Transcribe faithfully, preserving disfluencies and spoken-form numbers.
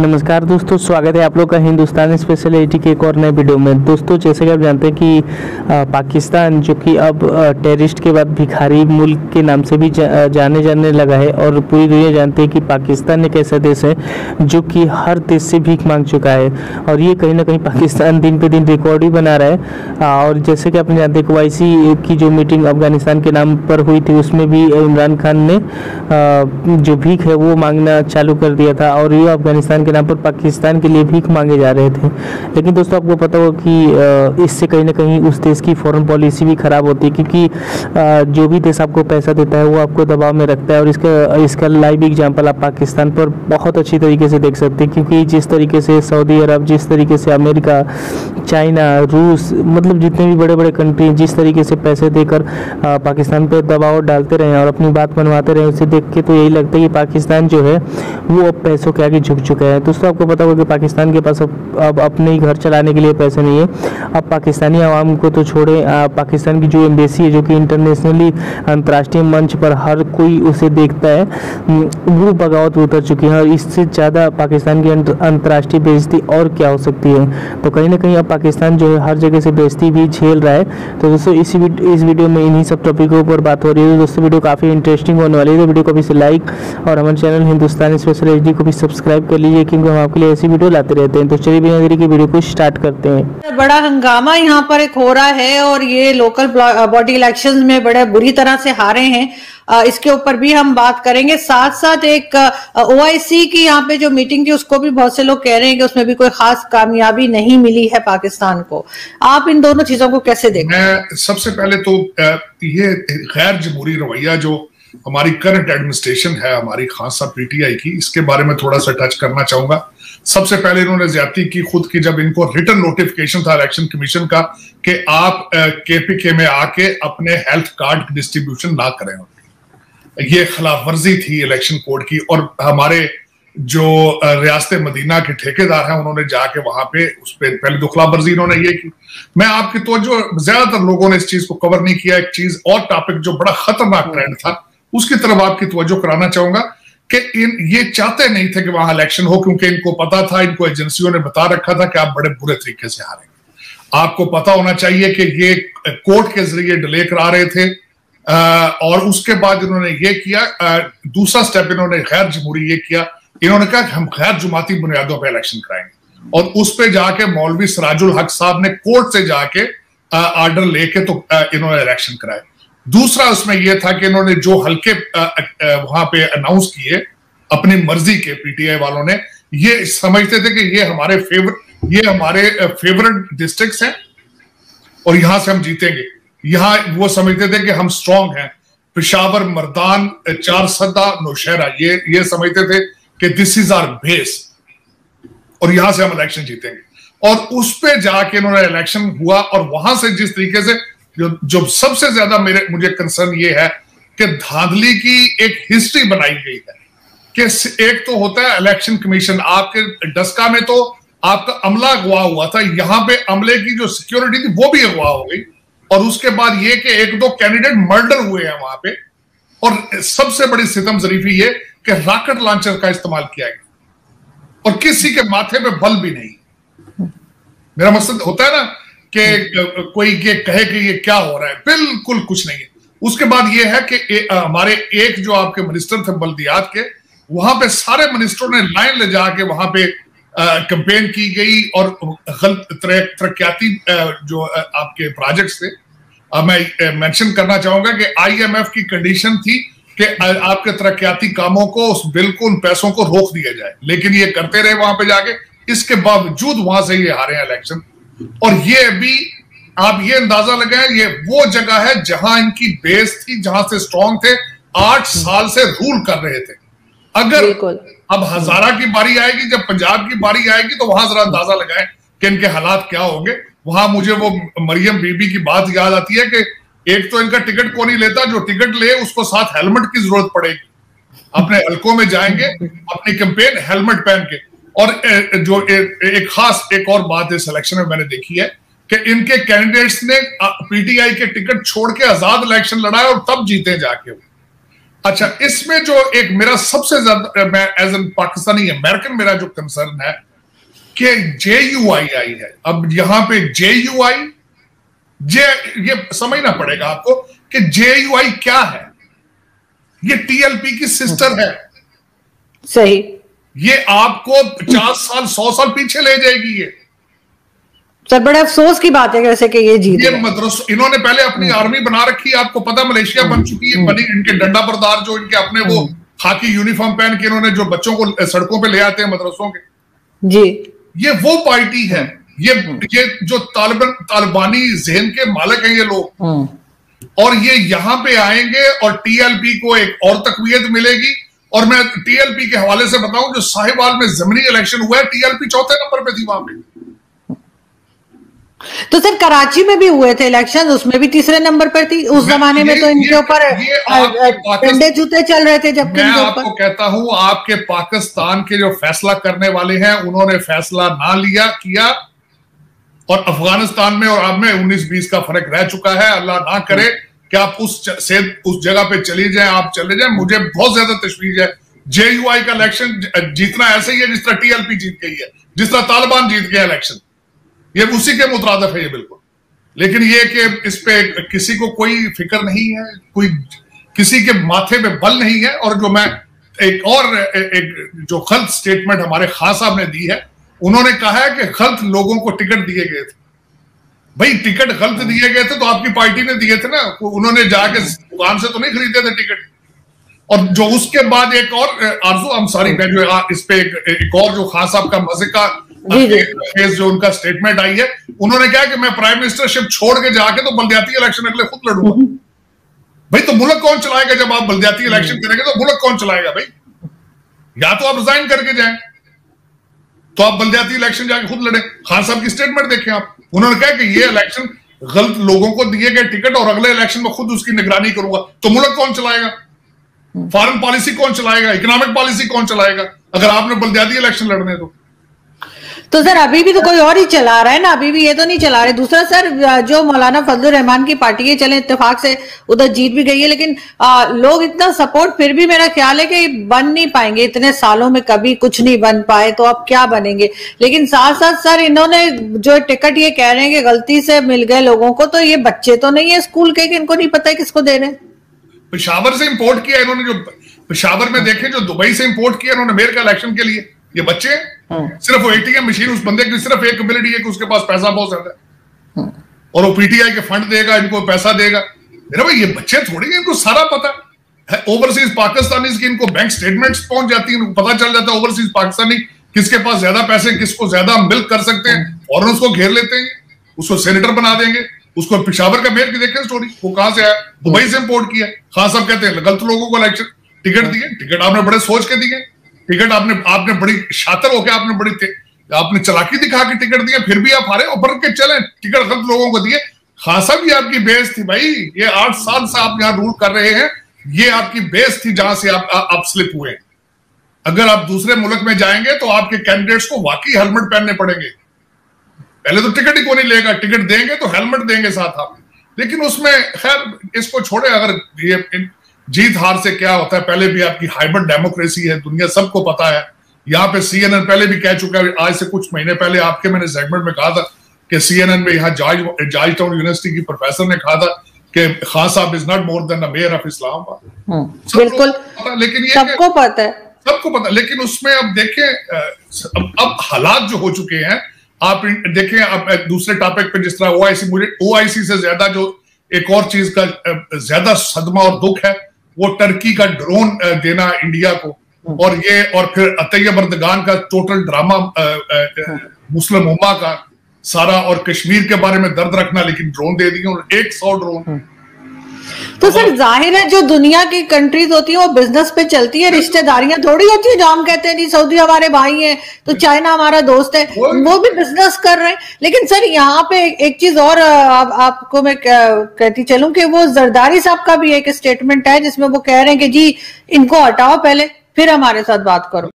नमस्कार दोस्तों, स्वागत है आप लोग का हिंदुस्तानी स्पेशल एटी के एक और नए वीडियो में। दोस्तों जैसे कि आप जानते हैं कि आ, पाकिस्तान जो कि अब टेररिस्ट के बाद भिखारी मुल्क के नाम से भी जा, जाने जाने लगा है और पूरी दुनिया जानती है कि पाकिस्तान एक ऐसा देश है जो कि हर देश से भीख मांग चुका है और ये कहीं ना कहीं पाकिस्तान दिन पे दिन रिकॉर्ड ही बना रहा है। आ, और जैसे कि आपने जानते हैं कि ओआईसी की जो मीटिंग अफगानिस्तान के नाम पर हुई थी उसमें भी इमरान खान ने आ, जो भीख है वो मांगना चालू कर दिया था और ये अफगानिस्तान के नाम पर पाकिस्तान के लिए भीख मांगे जा रहे थे। लेकिन दोस्तों आपको पता हो कि इससे कहीं ना कहीं उस देश की फॉरेन पॉलिसी भी ख़राब होती है, क्योंकि जो भी देश आपको पैसा देता है वो आपको दबाव में रखता है। और इसका इसका लाइव एग्जांपल आप पाकिस्तान पर बहुत अच्छी तरीके से देख सकते हैं, क्योंकि जिस तरीके से सऊदी अरब, जिस तरीके से अमेरिका, चाइना, रूस, मतलब जितने भी बड़े बड़े कंट्री जिस तरीके से पैसे देकर पाकिस्तान पर दबाव डालते रहे और अपनी बात मनवाते रहे, उसे देख के तो यही लगता है कि पाकिस्तान जो है वो अब पैसों के आगे झुक चुका है। दोस्तों आपको पता होगा कि पाकिस्तान के पास अब, अब अपने ही घर चलाने के लिए पैसे नहीं है। अब पाकिस्तानी आवाम को तो छोड़े, पाकिस्तान की जो एम्बेसी है जो कि इंटरनेशनली अंतर्राष्ट्रीय मंच पर हर कोई उसे देखता है, वो बगावत में उतर चुकी है। और इससे ज़्यादा पाकिस्तान की अंतर्राष्ट्रीय बेइज्जती और क्या हो सकती है। तो कहीं ना कहीं अब पाकिस्तान जो है हर जगह से बेइज्जती भी झेल रहा है। तो दोस्तों इसी इस वीडियो में इन्हीं सब टॉपिकों पर बात हो रही है। दोस्तों वीडियो काफ़ी इंटरेस्टिंग होने वाली है, तो वीडियो को भी से लाइक और हमारे चैनल हिंदुस्तानी स्पेशल एचडी को भी सब्सक्राइब कर लीजिए, क्योंकि हम आपके लिए ऐसी वीडियो लाते रहते हैं। तो चलिए बिना देरी के वीडियो को स्टार्ट करते हैं। बड़ा हंगामा यहाँ पर एक हो रहा है और ये लोकल बॉडी इलेक्शंस में बड़े बुरी तरह से हारे हैं, इसके ऊपर भी हम बात करेंगे। साथ साथ एक ओआईसी की यहाँ पे जो मीटिंग थी उसको भी बहुत से लोग कह रहे हैं कि उसमें भी कोई खास कामयाबी नहीं मिली है पाकिस्तान को। आप इन दोनों चीजों को कैसे देखते हैं? मैं सबसे पहले तो ये गैर जमहूरी रवैया जो हमारी करंट एडमिनिस्ट्रेशन है, हमारी खास पीटीआई की, इसके बारे में थोड़ा सा टच करना चाहूंगा। सबसे पहले इन्होंने ज्यादती की खुद की, जब इनको रिटर्न नोटिफिकेशन था इलेक्शन कमीशन का कि आप केपीके में आके अपने हेल्थ कार्ड डिस्ट्रीब्यूशन ना करें। ये खिलाफ वर्जी थी इलेक्शन कोड की। और हमारे जो रियासत मदीना के ठेकेदार हैं उन्होंने जाके वहां पे उस पर पहले तो खिलाफ वर्जी इन्होंने ये की। मैं आपकी तवज्जो, ज्यादातर लोगों ने इस चीज को कवर नहीं किया। एक चीज और टॉपिक जो बड़ा खतरनाक ट्रेंड था उसकी तरफ आपकी तवज्जो कराना चाहूंगा कि इन ये चाहते नहीं थे कि वहां इलेक्शन हो, क्योंकि इनको पता था, इनको एजेंसियों ने बता रखा था कि आप बड़े बुरे तरीके से हारेंगे। आपको पता होना चाहिए कि ये कोर्ट के जरिए डिले करा रहे थे। आ, और उसके बाद इन्होंने ये किया, आ, दूसरा स्टेप इन्होंने गैर जमहूरी ये किया, इन्होंने कहा कि हम गैर जुमाती बुनियादों पर इलेक्शन कराएंगे। और उस पर जाके मौलवी सराजुल हक साहब ने कोर्ट से जाके आर्डर लेके तो आ, इन्होंने इलेक्शन कराए। दूसरा उसमें यह था कि इन्होंने जो हल्के वहां पे अनाउंस किए अपनी मर्जी के, पीटीआई वालों ने ये समझते थे कि ये हमारे फेवर ये हमारे फेवरेट डिस्ट्रिक्ट्स हैं और यहां से हम जीतेंगे। यहां वो समझते थे कि हम स्ट्रांग हैं, पेशावर, मर्दान, चार सदा, नौशहरा, ये ये समझते थे कि दिस इज आवर बेस और यहां से हम इलेक्शन जीतेंगे। और उस पे जाके इन्होंने इलेक्शन हुआ और वहां से जिस तरीके से जो, जो सबसे ज्यादा मेरे मुझे कंसर्न ये है कि धांधली की एक हिस्ट्री बनाई गई है कि एक तो होता है इलेक्शन कमीशन, आपके डस्का में तो आपका अमला अगवा हुआ था, यहां पे अमले की जो सिक्योरिटी थी वो भी अगवा हो गई। और उसके बाद ये कि एक दो कैंडिडेट मर्डर हुए हैं वहां पे। और सबसे बड़ी सितम जरीफी ये कि रॉकेट लॉन्चर का इस्तेमाल किया गया और किसी के माथे पे बल भी नहीं। मेरा मकसद होता है ना कि कोई ये कहे कि ये क्या हो रहा है, बिल्कुल कुछ नहीं है। उसके बाद ये है कि ए, आ, हमारे एक जो आपके मिनिस्टर थे बल्दियात के, वहां पे सारे मिनिस्टरों ने लाइन ले जाके वहां पे कैंपेन की गई और गलत तरक्याती जो आ, आपके प्रोजेक्ट्स थे। आ, मैं मेंशन करना चाहूंगा कि आईएमएफ की कंडीशन थी कि आपके तरक्याती कामों को, उस बिल को, उन पैसों को रोक दिया जाए, लेकिन ये करते रहे वहां पे जाके। इसके बावजूद वहां से ये हारे इलेक्शन। और ये भी आप ये अंदाजा लगाएं, ये वो जगह है जहां इनकी बेस थी, जहां से स्ट्रांग थे, आठ साल से रूल कर रहे थे। अगर अब हजारा की बारी आएगी, जब पंजाब की बारी आएगी, तो वहां जरा अंदाजा लगाएं कि इनके हालात क्या होंगे। वहां मुझे वो मरियम बीबी की बात याद आती है कि एक तो इनका टिकट कौन नहीं लेता, जो टिकट ले उसको साथ हेलमेट की जरूरत पड़ेगी। अपने हलकों में जाएंगे अपनी कैंपेन हेलमेट पहन के। और जो एक खास एक और बात इस इलेक्शन में मैंने देखी है कि इनके कैंडिडेट्स ने पीटीआई के टिकट छोड़ के आजाद इलेक्शन लड़ा है और तब जीते जाके। अच्छा, इसमें जो एक मेरा सबसे ज्यादा, मैं एज एन पाकिस्तानी अमेरिकन, मेरा जो कंसर्न है कि जे यू आई आई है। अब यहां पे जे यू आई, जे ये समझना पड़ेगा आपको कि जे यू आई क्या है। ये टी एल पी की सिस्टर है। सही। ये आपको पचास साल सौ साल पीछे ले जाएगी। ये सर बड़े अफसोस की बात है वैसे कि ये जीत ये मदरस, इन्होंने पहले अपनी आर्मी बना रखी है, आपको पता मलेशिया बन चुकी है, बनी इनके डंडा बरदार जो इनके अपने वो खाकी यूनिफॉर्म पहन के इन्होंने जो बच्चों को सड़कों पे ले आते हैं मदरसों के, जी, ये वो पार्टी है। ये ये जो तालिबान तालिबानी जहन के मालिक हैं ये लोग, और ये यहां पे आएंगे और टी एल पी को एक और तकवीयत मिलेगी। और मैं टी एल पी के हवाले से बताऊं, जो साहिवाल में जमीनी इलेक्शन हुआ है, टी एल पी चौथे नंबर पे थी वहां पे। तो सर कराची में भी हुए थे इलेक्शन, उसमें भी तीसरे नंबर पर थी। उस जमाने में तो इनके ऊपर डंडे जूते चल रहे थे। जबकि मैं आपको कहता हूं, आपके पाकिस्तान के जो फैसला करने वाले हैं उन्होंने फैसला ना लिया किया, और अफगानिस्तान में और अब में उन्नीस बीस का फर्क रह चुका है। अल्लाह ना करे कि आप उस से उस जगह पे चली जाएं, आप चले जाएं। मुझे बहुत ज्यादा तशवीश है। जे यू आई का इलेक्शन जीतना ऐसे ही है जिस तरह टी एल पी जीत गई है, जिस तरह तालिबान जीत गया इलेक्शन। ये उसी के मुतरादिफ है ये बिल्कुल। लेकिन ये कि इस पे किसी को कोई फिक्र नहीं है, कोई किसी के माथे पे बल नहीं है। और जो मैं एक और एक जो गलत स्टेटमेंट हमारे खान साहब ने दी है, उन्होंने कहा है कि गलत लोगों को टिकट दिए गए थे। भाई टिकट गलत दिए गए थे तो आपकी पार्टी ने दिए थे ना, उन्होंने जाके दुकान से तो नहीं खरीदे थे टिकट। और जो उसके बाद एक और आरजू, हम सॉरी, मैं जो इस पे एक, एक और जो खान साहब का मजे का फेस जो उनका स्टेटमेंट आई है, उन्होंने कहा कि मैं प्राइम मिनिस्टरशिप छोड़ के जाके तो बल्दियाती इलेक्शन अगले खुद लड़ूंगा। भाई तो मुल्क कौन चलाएगा जब आप बल्दियाती इलेक्शन करेंगे? तो मुल्क कौन चलाएगा भाई? या तो आप रिजाइन करके जाएं, तो आप बल्दियाती इलेक्शन जाके खुद लड़े। खान साहब की स्टेटमेंट देखें आप, उन्होंने कहा कि ये इलेक्शन गलत लोगों को दिए गए टिकट और अगले इलेक्शन में खुद उसकी निगरानी करूंगा। तो मुल्क कौन चलाएगा? फॉरेन पॉलिसी कौन चलाएगा? इकोनॉमिक पॉलिसी कौन चलाएगा अगर आपने बल्दियाती इलेक्शन लड़ने? तो तो सर अभी भी तो कोई और ही चला रहा है ना, अभी भी ये तो नहीं चला रहे। दूसरा सर, जो मौलाना फजलुर रहमान की पार्टी है, चले इत्तेफाक से उधर जीत भी गई है, लेकिन आ, लोग इतना सपोर्ट फिर भी मेरा ख्याल है कि बन नहीं पाएंगे। इतने सालों में कभी कुछ नहीं बन पाए तो अब क्या बनेंगे? लेकिन साथ साथ सर इन्होंने जो टिकट ये कह रहे हैं कि गलती से मिल गए लोगों को, तो ये बच्चे तो नहीं है स्कूल के कि इनको नहीं पता है किसको दे रहे हैं। पेशावर से इंपोर्ट किया इन्होंने, जो पेशावर में देखे, जो दुबई से इंपोर्ट किया इन्होंने अमेरिका इलेक्शन के लिए। ये बच्चे सिर्फ वो एटीएम मशीन, उस बंदे की सिर्फ एक एबिलिटी है कि उसके पास पैसा बहुत ज्यादा है और वो पीटीआई के फंड देगा, इनको पैसा देगा। मेरा भाई ये बच्चे थोड़ी है, इनको सारा पता है। ओवरसीज पाकिस्तानी की इनको बैंक स्टेटमेंट्स पहुंच जाती है, इनको पता चल जाता है ओवरसीज पाकिस्तानी किसके पास ज्यादा पैसे, किसको ज्यादा मिल्क कर सकते हैं, और उसको घेर लेते हैं, उसको सेनेटर बना देंगे। उसको पेशावर का मेयर की देखें स्टोरी, वो कहां से आया? दुबई से इंपोर्ट किया। खान साहब कहते हैं गलत लोगों को इलेक्शन टिकट दिए। टिकट आपने बड़े सोच के दिए, टिकट आपने आपने बड़ी शातिर होकर आपने बड़ी आपने चलाकी दिखा के टिकट दिया, फिर भी आप हारे और भर के चले। टिकट गलत लोगों को दिए। खान साहब ये आपकी बेस थी भाई, ये आठ साल से आप यहाँ रूल कर रहे हैं, ये आपकी बेस थी जहां से आप, आप स्लिप हुए। अगर आप दूसरे मुल्क में जाएंगे तो आपके कैंडिडेट्स को वाकई हेलमेट पहनने पड़ेंगे। पहले तो टिकट ही कोई नहीं लेगा, टिकट देंगे तो हेलमेट देंगे साथ आप। लेकिन उसमें खैर इसको छोड़े, अगर ये जीत हार से क्या होता है, पहले भी आपकी हाइब्रिड डेमोक्रेसी है, दुनिया सबको पता है। यहाँ पे सीएनएन पहले भी कह चुका है, आज से कुछ महीने पहले आपके मैंने सेगमेंट में कहा था कि सीएनएन में यहाँ जॉर्ज जॉर्ज टाउन यूनिवर्सिटी की प्रोफेसर ने कहा था कि Khan sahab is not more than the mayor of Islamabad. बिल्कुल, लेकिन ये सबको पता है, सबको पता। लेकिन उसमें अब देखें, अब, अब हालात जो हो चुके हैं, आप देखें अब दूसरे टॉपिक पे, जिस तरह ओआईसी, मुझे ओआईसी से ज्यादा जो एक और चीज का ज्यादा सदमा और दुख है वो टर्की का ड्रोन देना इंडिया को, और ये और फिर तैयब अर्दगान का टोटल ड्रामा मुस्लिम उम्मा का सारा, और कश्मीर के बारे में दर्द रखना, लेकिन ड्रोन दे दिए और एक सौ ड्रोन। तो सर जाहिर है जो दुनिया की कंट्रीज होती है वो बिजनेस पे चलती है, रिश्तेदारियां थोड़ी होती है। जो हम कहते हैं जी सऊदी हमारे भाई हैं तो चाइना हमारा दोस्त है, वो भी बिजनेस कर रहे हैं। लेकिन सर यहाँ पे एक चीज और आप, आपको मैं कहती चलूं कि वो जरदारी साहब का भी एक स्टेटमेंट है जिसमें वो कह रहे हैं कि जी इनको हटाओ पहले, फिर हमारे साथ बात करो।